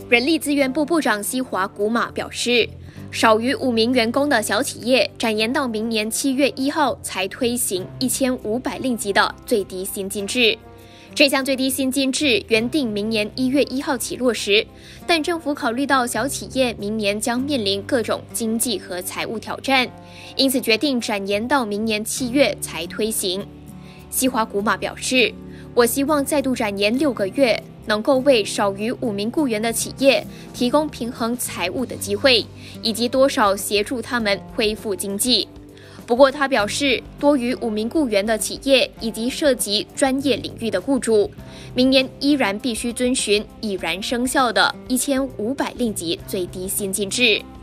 人力资源部部长西华古马表示，少于5名员工的小企业展延到明年7月1号才推行1500令吉的最低薪金制。这项最低薪金制原定明年1月1号起落实，但政府考虑到小企业明年将面临各种经济和财务挑战，因此决定展延到明年7月才推行。西华古马表示，我希望再度展延6个月，能够为少于5名雇员的企业提供平衡财务的机会，以及多少协助他们恢复经济。不过他表示，多于5名雇员的企业以及涉及专业领域的雇主，明年依然必须遵循已然生效的1500令吉最低薪金制。